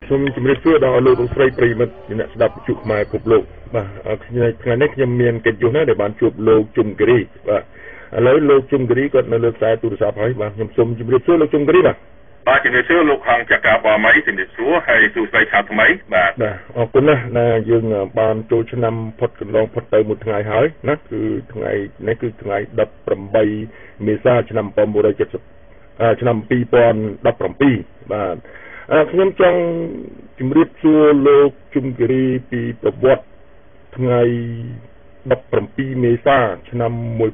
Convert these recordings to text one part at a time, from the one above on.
សូមជម្រាបសួរដល់លោកលោកស្រីប្រិយមិត្តអ្នកស្ដាប់ជួបខ្មែរពិភពលោកបាទថ្ងៃនេះខ្ញុំមានកិត្តិយសណាស់ដែលបានជួបលោកជុំគិរីបាទឥឡូវលោកជុំគិរីគាត់នៅលើខ្សែទូរស័ព្ទហើយបាទខ្ញុំសូមជម្រាបសួរលោកជុំគិរីបាទជំរាបសួរលោកហងចក្រាបមីជំរាបសួរហើយសួស្តីខែថ្មីបាទអរគុណណាស់ដែលយើងបានចូលឆ្នាំផុតកន្លងផុតទៅមួយថ្ងៃហើយណាគឺថ្ងៃនេះគឺថ្ងៃ18មេសាឆ្នាំ1970ឆ្នាំ2017បាទខ្ញុំចង់ជម្រាបសួរលោកជុំគិរីពីប្រវត្តិថ្ងៃ17មេសាឆ្នាំ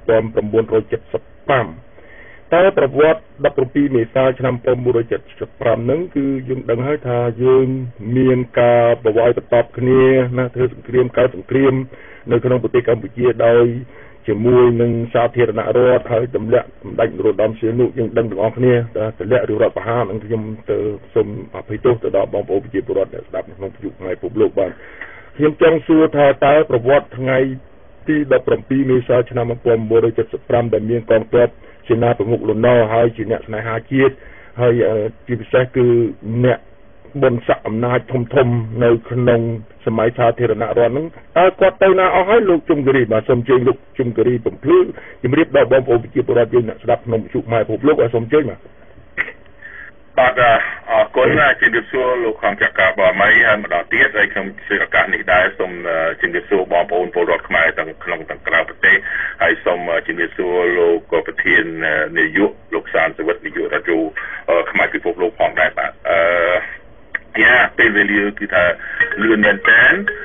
1975តើប្រវត្តិ17មេសាឆ្នាំ1975ហ្នឹងគឺយើងដឹងហើយថាយើងមានការប្រវាយបន្ទប់គ្នាណាធ្វើសង្គ្រាមកើតសង្គ្រាមនៅក្នុងប្រទេសកម្ពុជាដោយជាមួយនឹងសាធារណរដ្ឋហើយទម្លាក់សម្ដេចនរោត្តមសីហនុយើងដឹងទាំងអស់គ្នាថាទម្លាក់ឬរដ្ឋប្រហារនឹងខ្ញុំទៅសូមអភ័យទោសទៅដល់បងប្អូនប្រជាពលរដ្ឋដែលស្ដាប់ក្នុងយុគថ្ងៃពិភពលោកបាទខ្ញុំចង់សួរថាតើប្រវត្តិថ្ងៃទី17មេសាឆ្នាំ1975ដែលមានកងទ័ពសេនាប្រមុខលន់នល់ហើយជាអ្នកស្នេហាជាតិហើយជាពិសេសគឺអ្នកបុណ្យស័ក្តិអំណាចធំនៅក្នុងសម័យសាធារណរដ្ឋហ្នឹងតើគាត់ទៅណាអស់ហើយលោកជុំគិរីបាទសូមជើញលោកជុំគិរីបំភ្លឺជំរាបដល់បងប្អូនប្រជាពលរដ្ឋយើងអ្នកស្ដាប់ក្នុងវិទ្យុខ្មែរពិភពលោកឲ្យសូមជើញបាទអរគុណជំរាបសួរលោកខំចក្រាបមីហើយម្ដងទៀតហើយខ្ញុំជាឱកាសនេះដែរសូមជំរាបសួរបងប្អូនពលរដ្ឋខ្មែរទាំងក្នុងទាំងក្រៅប្រទេសហើយសូមជំរាបសួរលោកប្រធាននាយកលោកសានសវិតនាយករ៉ាឌីយ៉ូខ្មែរពិភពលោកផងដែរបាទពេលវេលាគឺថាលឿនមែនតើ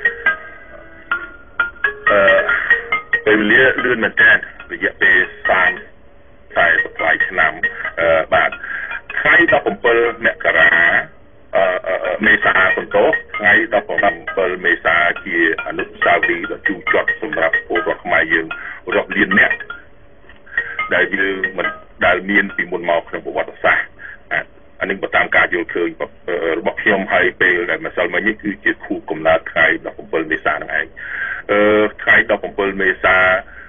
ពេលវេលាលឿនមែនតើរយៈពេល40ឆ្នាំបាទថ្ងៃ17មករាមេសាបន្ទោសថ្ងៃ17មេសាជាអនុស្សាវរីយ៍ដ៏ជូរចត់សម្រាប់ពលរដ្ឋខ្មែរយើងរាប់លានអ្នកដែលយើងមិនដែលមានពីមុនមកក្នុងប្រវត្តិសាស្ត្រអានេះបើតាមការយល់ឃើញរបស់ខ្ញុំហើយពេលដែលម្សិលមិញនេះគឺជាខួបកំណើតថ្ងៃ17មេសាហ្នឹងឯងថ្ងៃ17មេសា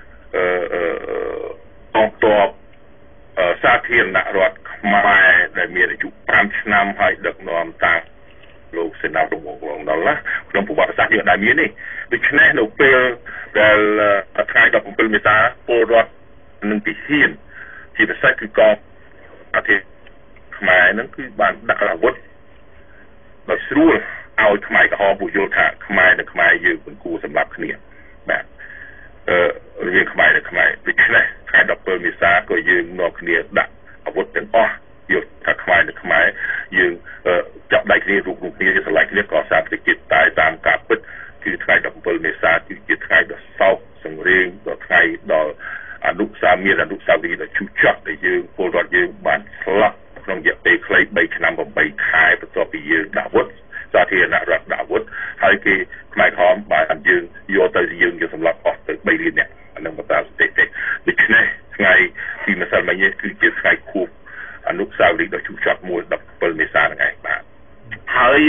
កងទ័ពសាធារណរដ្ឋខ្មែរដែលមានអាយុ5ឆ្នាំហើយដឹកនាំតាមលោកសេនាប្រមុខលន់នល់ណាក្នុងប្រវត្តិសាស្ត្រយើងអត់ដែលមានទេដូច្នេះនៅពេលដែលថ្ងៃ17មេសាពលរដ្ឋនឹងទីហ៊ានជាពិសេសគឺកងអាទិខ្មែរហ្នឹងគឺបានដាក់អាវុធដោយស្រួលឲ្យខ្មែរក្រហមពួកយល់ថាខ្មែរនិងខ្មែរយើងមិនគួរសម្លាប់គ្នាបាទរវាងខ្មែរនិងខ្មែរដូច្នេះថ្ងៃ17មេសាក៏យើងនាំគ្នាដាក់អាវុធទាំងអស់យកថាខ្មែរនិងខ្មែរយើងចាប់ដៃគ្នារូបគ្នាស្រឡាញ់គ្នាក៏សារប្រជាតិតែតាមការពិតគឺថ្ងៃ17មេសាគឺជាថ្ងៃដ៏សោកសង្រេងដល់ថ្ងៃដល់អនុស្សាវរីយ៍ដ៏ជូរចត់ដែលយើងពលរដ្ឋយើងបានស្លាប់ក្នុងរយៈពេលខ្លី3ឆ្នាំ8ខែបន្ទាប់ពីយើងដាក់អាវុធសាធារណរដ្ឋដាក់អាវុធហើយគេខ្មែរក្រហមបានយើងយកទៅយើងសម្លាប់អស់ទៅ3លានអ្នកអានឹងបន្តស្ថិតិដូច្នេះថ្ងៃទីម្សិលមិញនេះគឺជាថ្ងៃខួបអនុស្សាវរីយ៍ដ៏ជូរចត់មួយ17មេសាហ្នឹងឯងបាទហើយ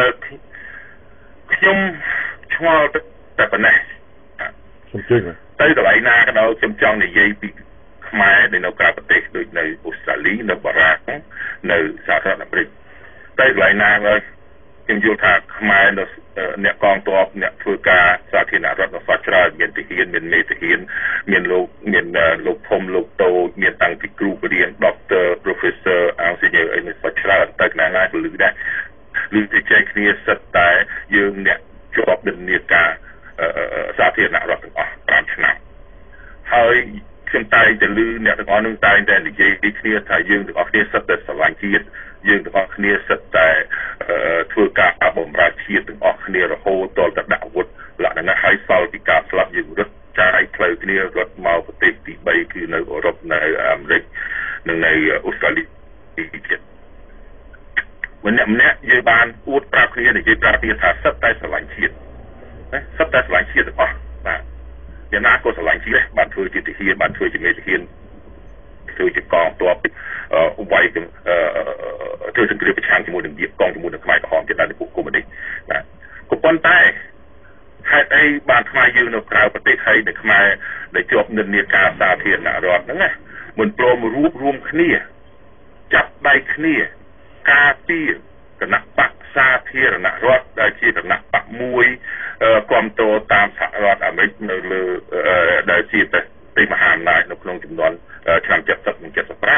ខ្ញុំឆ្ងល់តែប៉ុណ្ណេះសូមជឿទៅកន្លែងណាក៏ដោយខ្ញុំចង់និយាយពីខ្មែរនៅក្រៅប្រទេសដូចនៅអូស្ត្រាលីនៅបារាំងនៅសហរដ្ឋអាមេរិកទៅកន្លែងណាក៏ខ្ញុំយល់ថាខ្មែរនៅអ្នកកងទ័ពអ្នកធ្វើការសាធារណរដ្ឋនៅសច្ច្រើនមានទាហានមានមេទាហានមានលោកធំលោកតូចមានតាំងពីគ្រូបរិញ្ញាបត្រ Doctor Professor Engineer អីនៅសច្ច្រើនទៅណាណាក៏លឺដែរលឺតែចែកគ្នាសិតតែយើងអ្នកជាប់និន្នាការសាធារណរដ្ឋទាំងអស់5ឆ្នាំហើយខ្ញុំតែងតែលឺអ្នកទាំងអស់នឹងតែងតែនិយាយគ្នាថាយើងទាំងអស់គ្នាសិតតែស្រឡាញ់ជាតិយើងទាំងអស់គ្នាសិតតែធ្វើការបម្រើជាតិទាំងអស់គ្នារហូតដល់ទៅដាក់អាវុធលក្ខណៈហើយសល់ពីការស្លាប់យើងរត់ចាយផ្លូវគ្នារត់មកប្រទេសទី3គឺនៅអឺរ៉ុបនៅអាមេរិកនិងនៅអូស្ត្រាលីទៀតម្នាក់យើងបានអួតប្រាប់គ្នានិយាយប្រាប់គ្នាថាសិតតែស្រឡាញ់ជាតិសិតតែស្រឡាញ់ជាតិទាំងអស់បាទយ៉ាងណាក៏ស្រឡាញ់ជាតិបានធ្វើជាទាហានបានធ្វើជាមេទាហានធ្វើជាកងទ័ពវាយធ្វើសង្គ្រាមប្រឆាំងជាមួយនឹងកងជាមួយនឹងខ្មែរក្រហមជាដើមពួកកុម្មុយនីសបាទក៏ប៉ុន្តែហេតុអីបានខ្មែរយើងនៅក្រៅប្រទេសហើយនៅខ្មែរដែលជាប់និន្នាការសាធារណរដ្ឋហ្នឹងណាមិនព្រមរួបរวมគ្នាចាប់ដៃគ្នាការពារគណៈបកសសាធារណរដ្ឋដែលជាគណៈបកមួយគ្រប់គ្រងតាមសហរដ្ឋអាមេរិកនៅលើដែលជាទីមហាអំណាចនៅក្នុងចំនួនឆ្នាំ70និង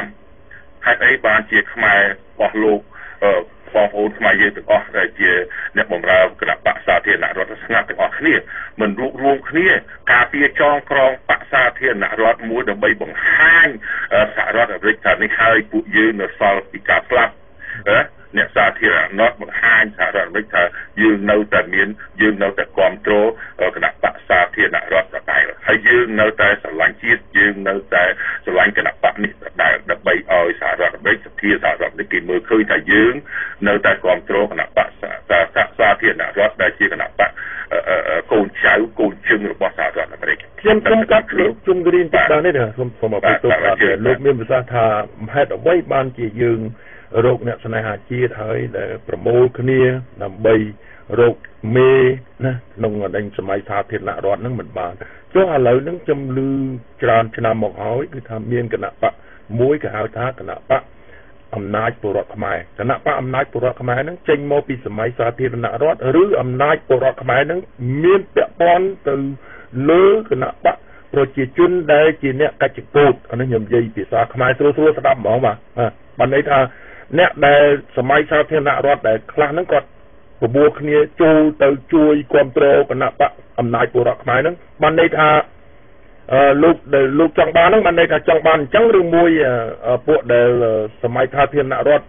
75ហេតុអីបានជាខ្មែររបស់លោកបងប្អូនខ្មែរយើងទាំងអស់ដែលជាអ្នកបម្រើគណៈបកសាធារណរដ្ឋស្ងាត់ទាំងអស់គ្នាមិនរួបរวมគ្នាការពារចងក្រងបកសាធារណរដ្ឋមួយដើម្បីបង្ហាញសហរដ្ឋអាមេរិកថានេះហើយពួកយើងនៅសល់ពីការស្លាប់អ្នកសាធារណរដ្ឋបង្ហាញសហរដ្ឋអាមេរិកថាយើងនៅតែមានយើងនៅតែគ្រប់គ្រងគណៈបកសាធារណរដ្ឋដដែលហើយយើងនៅតែស្រឡាញ់ជាតិយើងនៅតែស្រឡាញ់គណៈបកនេះដដែលដើម្បីឲ្យសហរដ្ឋអាមេរិកសភាសហរដ្ឋអាមេរិកគេមើលឃើញថាយើងនៅតែគ្រប់គ្រងគណៈបកសាធារណរដ្ឋដែលជាគណៈបកកូនចៅកូនជើងរបស់សហរដ្ឋអាមេរិកខ្ញុំកាត់លោកជុំគ្រីនតិចបានទេសូមអបអរសាទរលោកមានប្រសាសន៍ថាហេតុអ្វីបានជាយើងរោគអ្នកស្នេហាជាតិហើយដែលប្រមូលគ្នាដើម្បីរោគមេណាក្នុងអតីតសម័យសាធារណរដ្ឋហ្នឹងមិនបានចុះឥឡូវហ្នឹងខ្ញុំឮច្រើនឆ្នាំមកហើយគឺថាមានគណៈបកមួយគេហៅថាគណៈបកអំណាចពលរដ្ឋខ្មែរគណៈបកអំណាចពលរដ្ឋខ្មែរហ្នឹងចេញមកពីសម័យសាធារណរដ្ឋឬអំណាចពលរដ្ឋខ្មែរហ្នឹងមានពាក់ព័ន្ធទៅលើគណៈបកប្រជាជនដែលជាអ្នកកច្ចកោតអានេះខ្ញុំនិយាយភាសាខ្មែរស្រួលស្ដាប់ហ្មងបាទន័យថាអ្នកដែលសម័យសាធារណរដ្ឋដែលខ្លះហ្នឹងគាត់ប្រមូលគ្នាចូលទៅជួយគ្រប់គ្រងគណៈបកអំណាចពលរដ្ឋខ្មែរហ្នឹងបានន័យថាលោកចង់បានហ្នឹងបានន័យថាចង់បានអញ្ចឹងឬមួយពួកដែលសម័យសាធារណរដ្ឋ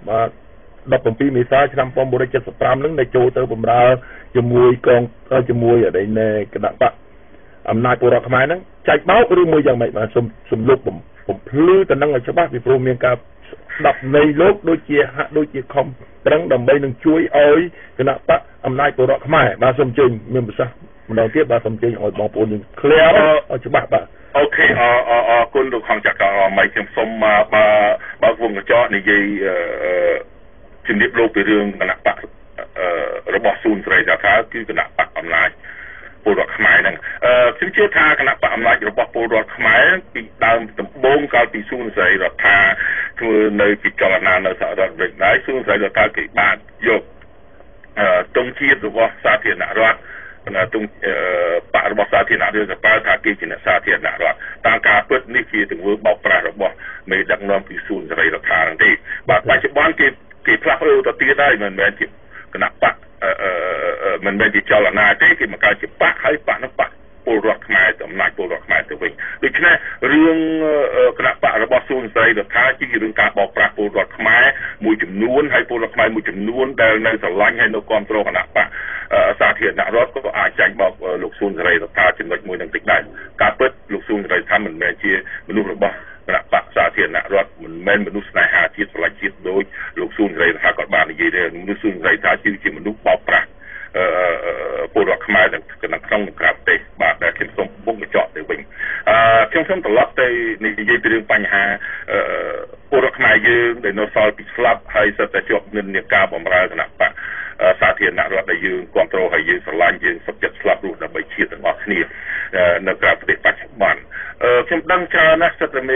17មេសាឆ្នាំ1975ហ្នឹងដែលចូលទៅបម្រើជាមួយអីនៃគណៈបកអំណាចពលរដ្ឋខ្មែរហ្នឹងចែកបោកឬមួយយ៉ាងម៉េចបាទសំលុបបំភ្លឺទៅនឹងឲ្យច្បាស់ពីព្រោះមានការស្ដាប់នៃលោកដូចជាហាក់ដូចជាខំប្រឹងដើម្បីនឹងជួយឲ្យគណៈបកអំណាចពលរដ្ឋខ្មែរបាទសូមជើញមានប្រសាសន៍ម្ដងទៀតបាទសូមជើញឲ្យបងប្អូនយើងឃ្លាវឲ្យច្បាស់បាទអូខេអរគុណលោកខំចក្រមកខ្ញុំសូមបើវងកញ្ចក់និយាយជំរាបលោកពីរឿងគណៈបករបស់ស៊ូនសេរីរដ្ឋាគឺគណៈបកអំណាចពលរដ្ឋខ្មែរហ្នឹងខ្ញុំជឿថាគណៈបកអំណាចរបស់ពលរដ្ឋខ្មែរពីដើមដំបូងកាលពីស៊ូនសេរីរដ្ឋាធ្វើនៅពីចលនានៅសហរដ្ឋអាមេរិកដែរស៊ូនសេរីរដ្ឋាគេបានយកទង់ជាតិរបស់សាធារណរដ្ឋទង់បករបស់សាធារណរដ្ឋទៅប្រើថាគេជាអ្នកសាធារណរដ្ឋតាមការពិតនេះជាទង្វើបោកប្រាស់របស់មេដឹកនាំពីស៊ូនសេរីរដ្ឋាហ្នឹងទេបាទបច្ចុប្បន្នគេផ្លាស់ប្ដូរទៅទៀតហើយមិនមែនជាគណៈបកមិនមែនជាចលនាទេគេមកកើតជាបកហើយបកនោះបកពលរដ្ឋខ្មែរអំណាចពលរដ្ឋខ្មែរទៅវិញដូច្នេះរឿងគណៈបករបស់ស៊ូនសេរីរដ្ឋាជារឿងការបោកប្រាស់ពលរដ្ឋខ្មែរមួយចំនួនហើយពលរដ្ឋខ្មែរមួយចំនួនដែលនៅស្រឡាញ់ហើយនៅគ្រប់គ្រងគណៈបកសាធារណរដ្ឋក៏អាចចាញ់បោកលោកស៊ូនសេរីរដ្ឋាចំណុចមួយនឹងតិចដែរការពិតលោកស៊ូនសេរីរដ្ឋាមិនមែនជាមនុស្សរបស់គណៈបកសាធារណរដ្ឋមិនមែនមនុស្សស្នេហាជាតិស្រឡាញ់ជាតិដូចលោកស៊ូនសេរីរដ្ឋាក៏បាននិយាយដែរមនុស្សស៊ូនសេរីរដ្ឋាជាមនុស្សបោកប្រាស់ពលរដ្ឋខ្មែរនៅក្នុងក្រៅប្រទេសបាទដែលខ្ញុំសូមពុកបញ្ចក់ទៅវិញខ្ញុំសូមត្រឡប់ទៅនិយាយពីរឿងបញ្ហាពលរដ្ឋខ្មែរយើងដែលនៅសល់ពីស្លាប់ហើយសិតតែជាប់និន្នាការបម្រើគណៈបកសាធារណរដ្ឋដែលយើងគ្រប់គ្រងហើយយើងស្រឡាញ់យើងសុខចិត្តស្លាប់រស់ដើម្បីជាតិទាំងអស់គ្នានៅក្រៅប្រទេសបច្ចុប្បន្នខ្ញុំដឹងច្រើនណាស់សិតតែ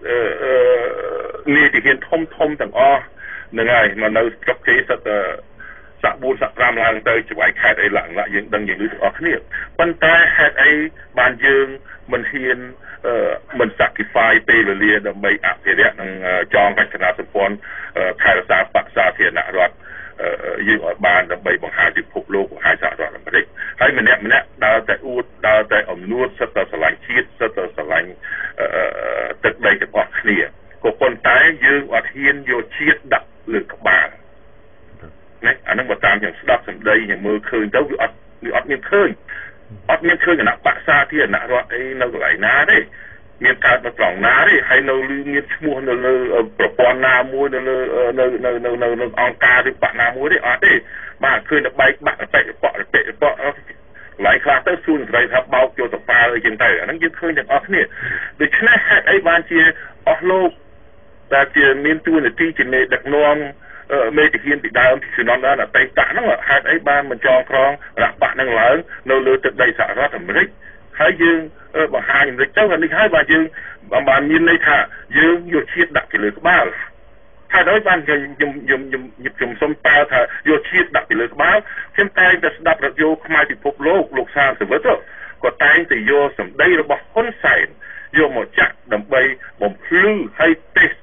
មានទីហ៊ានធំទាំងអស់នឹងហើយមកនៅស្រុកគេសិតតែសាក់4សាក់5ឡើងទៅច្បាយខេត្តអីឡើងយើងដឹងយើងឮទាំងអស់គ្នាប៉ុន្តែហេតុអីបានយើងមិនហ៊ានមិន sacrifice ពេលវេលាដើម្បីអភិរក្សនិងចងរចនាសម្ព័ន្ធថែរក្សាបកសាធារណរដ្ឋយើងឲ្យបានដើម្បីបង្ហាញពិភពលោកបង្ហាញសហរដ្ឋអាមេរិកហើយម្នាក់ដើរតែអួតដើរតែអំនួតសិតតែស្រឡាញ់ជាតិសិតតែស្រឡាញ់ទឹកដីទាំងអស់គ្នាក៏ប៉ុន្តែយើងអត់ហ៊ានយកជាតិដាក់លើក្បាលណាអានឹងបើតាមខ្ញុំស្ដាប់សម្ដីខ្ញុំមើលឃើញទៅវាអត់មានឃើញគណៈបកសាធារណរដ្ឋអីនៅកន្លែងណាទេមានកើតនៅត្រង់ណាទេហើយនៅលឺមានឈ្មោះនៅលើប្រព័ន្ធណាមួយនៅលើនៅអង្គការឬបកណាមួយទេអត់ទេបាទឃើញតែបែកបាក់បេបកឡៃខ្លះទៅស៊ូនសេរីថាបោកយកទៅប៉ាអីចឹងទៅអាហ្នឹងយើងឃើញទាំងអស់គ្នាដូច្នេះហេតុអីបានជាអស់លោកដែលជាមានទួនាទីជាមេដឹកនាំមេតិហ៊ានពីដើមពីជំនាន់ដល់អតីតហ្នឹងហេតុអីបានមិនចងក្រងរកបាក់នឹងឡើងនៅលើទឹកដីសហរដ្ឋអាមេរិកហើយយើងបង្ហាញអាមេរិកទៅនេះហើយបាទយើងបានមានន័យថាយើងយកជាតិដាក់ទៅលើក្បាលហើយដោយបានខ្ញុំសុំតើថាយកជាតិដាក់ពីលើក្បាលខ្ញុំតែងតែស្ដាប់រ៉ាឌីយ៉ូខ្មែរពិភពលោកសានសវិតក៏តែងតែយកសម្ដីរបស់ហ៊ុនសែនយកមកចាក់ដើម្បីបំភ្លឺឲ្យទេស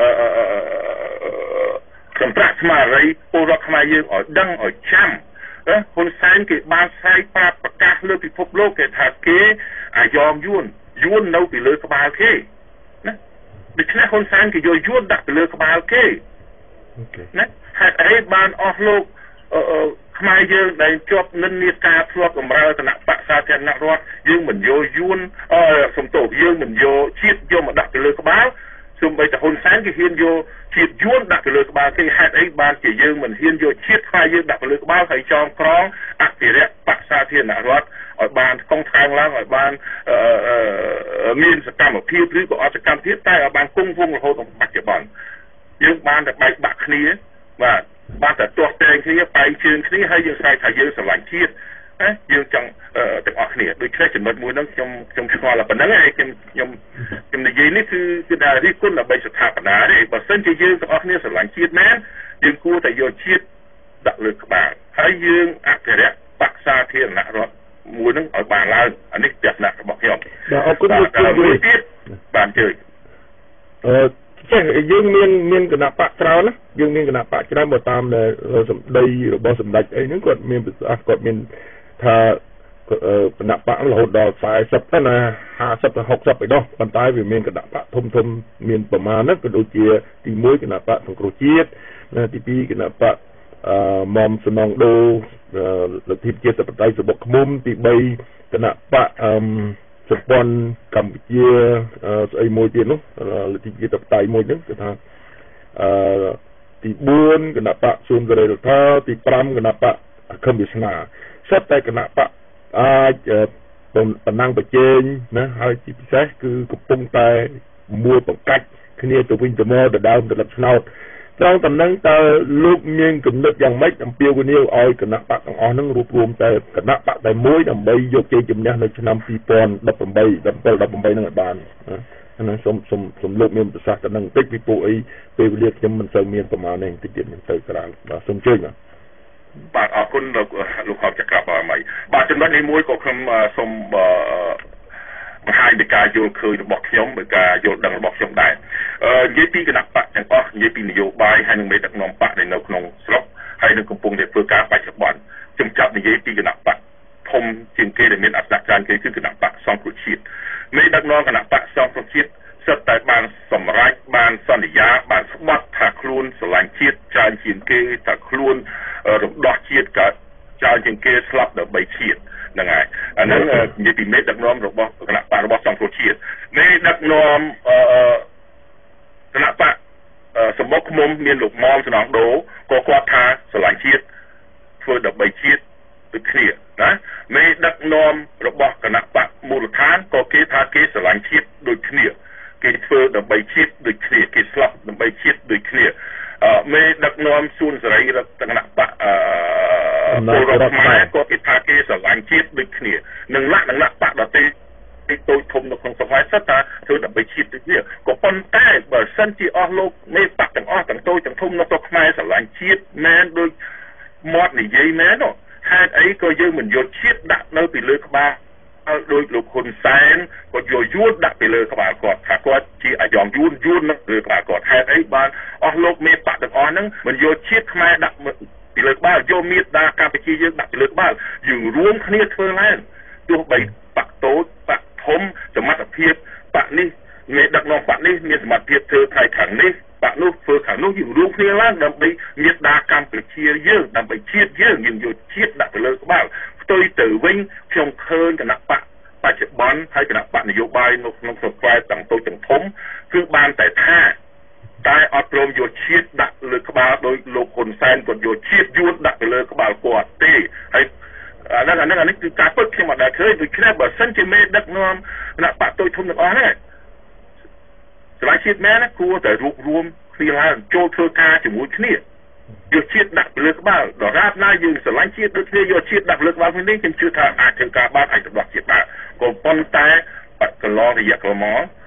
សម្រាប់ស្មារតីពលរដ្ឋខ្មែរយើងឲ្យដឹងឲ្យចាំហ៊ុនសែនគេបានផ្សាយប្រាប់ប្រកាសលើពិភពលោកគេថាគេអាយ៉ងយួននៅពីលើក្បាលគេណាដូច្នេះហ៊ុនសែនគេយកយួនដាក់ពីលើក្បាលគេណាហេតុអីបានអស់លោកខ្មែរយើងដែលជាប់និន្នាការធ្លាប់បំរើគណៈបកសាធារណរដ្ឋយើងមិនយកយួនសំទោសយើងមិនយកជាតិយកមកដាក់ពីលើក្បាលសូម្បីតែហ៊ុនសែនគេហ៊ានយកជាតិយួនដាក់ពីលើក្បាលគេហេតុអីបានជាយើងមិនហ៊ានយកជាតិខ្មែរយើងដាក់ពីលើក្បាលហើយចងក្រងអភិរក្សបកសាធារណរដ្ឋឲ្យបានកងថ្កើងឡើងឲ្យបានមានសកម្មភាពឬក៏អសកម្មភាពតែឲ្យបានគង់វង្សរហូតដល់បច្ចុប្បន្នយើងបានតែបែកបាក់គ្នាបាទបានតែទាស់តែងគ្នាបែកជើងគ្នាហើយយើងស្រែកថាយើងស្រឡាញ់ជាតិណាយើងចង់ទាំងអស់គ្នាដូច្នេះចំណុចមួយហ្នឹងខ្ញុំឆ្ងល់តែប៉ុណ្្នឹងឯងខ្ញុំនិយាយនេះគឺថារិះគន់ដើម្បីស្ថាបនាទេបើសិនជាយើងទាំងអស់គ្នាស្រឡាញ់ជាតិមែនយើងគួរតែយកជាតិដាក់លើក្បាលហើយយើងអភិរក្សបក្សសាធារណរដ្ឋមួយហ្នឹងឲ្យបានឡើងអានេះទស្សនៈរបស់ខ្ញុំបាទអរគុណលោកមួយទៀតបានជើញចេះយើងមានគណៈបកច្រើនណាយើងមានគណៈបកច្រើនបើតាមសម្ដីរបស់សម្ដេចអីហ្នឹងគាត់មានប្រសាសន៍គាត់មានថាគណៈបករហូតដល់40ទៅណា50ទៅ60ឯដោះប៉ុន្តែវាមានគណៈបកធំមានប្រមាណហ្នឹងក៏ដូចជាទី1គណៈបកសង្គ្រោះជាតិទី2គណៈបកមុំសំណងដូលទ្ធិប្រជាធិបតេយ្យសបុកឃ្មុំទី3គណៈបកសម្ព័ន្ធកម្ពុជាស្អីមួយទៀតនោះលទ្ធិប្រជាធិបតេយ្យមួយហ្នឹងគឺថាទី4គណៈបកសួនសេរីរដ្ឋាទី5គណៈបកខឹមវាសនាសិតតែគណៈបកអាចតំណាងប្រជែងណាហើយទីពិសេសគឺកំពុងតែមួយបង្កាច់គ្នាទៅវិញទៅមកដដើមទៅលឹកឆ្នោតត្រង់តំណែងតើលោកមានគំនិតយ៉ាងម៉េចអំពាវនាវឲ្យគណៈបកទាំងអស់ហ្នឹងរួបរวมតែគណៈបកតែមួយដើម្បីយកជ័យជំនះនៅឆ្នាំ2018 17 18ហ្នឹងឲ្យបានណាសូមលោកមានប្រសាសន៍ទៅនឹងបន្តិចពីពួកអីពេលវេលាខ្ញុំមិនសូវមានប្រមាណទេបន្តិចទៀតមិនទៅក្រៅបាទសូមជើញបាទអរគុណលោកខំចក្របាទអីបាទចំណុចនេះមួយក៏ខ្ញុំសូមបង្ហាញពីការយល់ឃើញរបស់ខ្ញុំពីការយល់ដឹងរបស់ខ្ញុំដែរនិយាយពីគណៈបកទាំងអស់និយាយពីនយោបាយហើយនឹងមេដឹកនាំបកនៅក្នុងស្រុកហើយនឹងកំពុងតែធ្វើការបច្ចុប្បន្នខ្ញុំចាប់និយាយពីគណៈបកធំជាងគេដែលមានអត្តសញ្ញាណគេគឺគណៈបកសង្គ្រោះជាតិមេដឹកនាំគណៈបកសង្គ្រោះជាតិសិតតែបានសម្រេចបានសន្យាបានស្បត់ថាខ្លួនស្រឡាញ់ជាតិច្រើនជាងគេថាខ្លួនរំដោះជាតិក៏ច្រើនជាងគេស្លាប់ដើម្បីជាតិហ្នឹងហើយអាហ្នឹងនិយាយពីមេដឹកនាំរបស់គណៈបករបស់សង្គ្រោះជាតិមេដឹកនាំគណៈបកសម្បុកឃ្មុំមានលោកមុំសំណងដូក៏គាត់ថាស្រឡាញ់ជាតិធ្វើដើម្បីជាតិដូចគ្នាណាមេដឹកនាំរបស់គណៈបកមូលដ្ឋានក៏គេថាគេស្រឡាញ់ជាតិដូចគ្នាគេធ្វើដើម្បីជាតិដូចគ្នាគេស្លាប់ដើម្បីជាតិដូចគ្នាមេដឹកនាំសួនសេរីរដ្ឋគណៈបកពលរដ្ឋខ្មែរក៏គេថាគេស្រឡាញ់ជាតិដូចគ្នានឹងលក្ខណៈបកដទៃតូចធំនៅក្នុងសភាសិតថាធ្វើដើម្បីជាតិដូចគ្នាក៏ប៉ុន្តែបើសិនជាអស់លោកមេបកទាំងអស់ទាំងតូចទាំងធំនៅក្នុងខ្មែរស្រឡាញ់ជាតិមែនដូចមាត់និយាយមែនហេតុអីក៏យើងមិនយកជាតិដាក់នៅពីលើក្បាលដោយលោកហ៊ុនសែនគាត់យកយួនដាក់ពីលើក្បាលគាត់ថាគាត់ជាអាយ៉ងយួននៅលើក្បាលគាត់ហេតុអីបានអស់លោកមេបកទាំងអស់ហ្នឹងមិនយកជាតិខ្មែរដាក់ពីលើក្បាលយកមេដាកម្ពុជាយើងដាក់ពីលើក្បាលយើងរួមគ្នាធ្វើឡើងទោះបីបកតូចបកធំសមត្ថភាពបកនេះមេដឹកនាំបកនេះមានសមត្ថភាពធ្វើផ្នែកខាងនេះបកនោះធ្វើខាងនោះយើងរួមគ្នាឡើងដើម្បីមេដាកម្ពុជាយើងដើម្បីជាតិយើងយកជាតិដាក់ទៅលើក្បាលផ្ទុយទៅវិញខ្ញុំឃើញគណៈបកបច្ចុប្បន្នហើយគណៈបកនយោបាយនៅក្នុងស្រុកខ្មែរទាំងតូចទាំងធំគឺបានតែថាតែអត់ព្រមយកជាតិដាក់លើក្បាលដោយលោកហ៊ុនសែនគាត់យកជាតិយួនដាក់ទៅលើក្បាលគាត់ទេហើយអានេះគឺការពិតខ្ញុំអត់ដែលឃើញដូចគ្នាបើសិនជាមេដឹកនាំគណៈបកតូចធំទាំងអស់ហ្នឹងស្រឡាញ់ជាតិមែនគួរតែរួបរวมគ្នាឡើងចូលធ្វើការជាមួយគ្នាយកជាតិដាក់លើក្បាលដរាបណាយើងស្រឡាញ់ជាតិដូចគ្នាយកជាតិដាក់លើក្បាលគ្នានេះខ្ញុំជឿថាអាចធ្វើការបានអាចទៅដោះជាតិបានក៏ប៉ុន្តែកន្លងរយៈកន្លងមក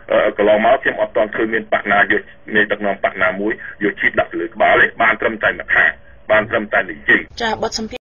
កន្លងមកខ្ញុំអត់ទាន់ឃើញមានបកណាយកមានដឹកនាំបកណាមួយយកជីដាក់លើក្បាលទេបានត្រឹមតែមួយខាងបានត្រឹមតែនិយាយចាបទសម្ភាសន៍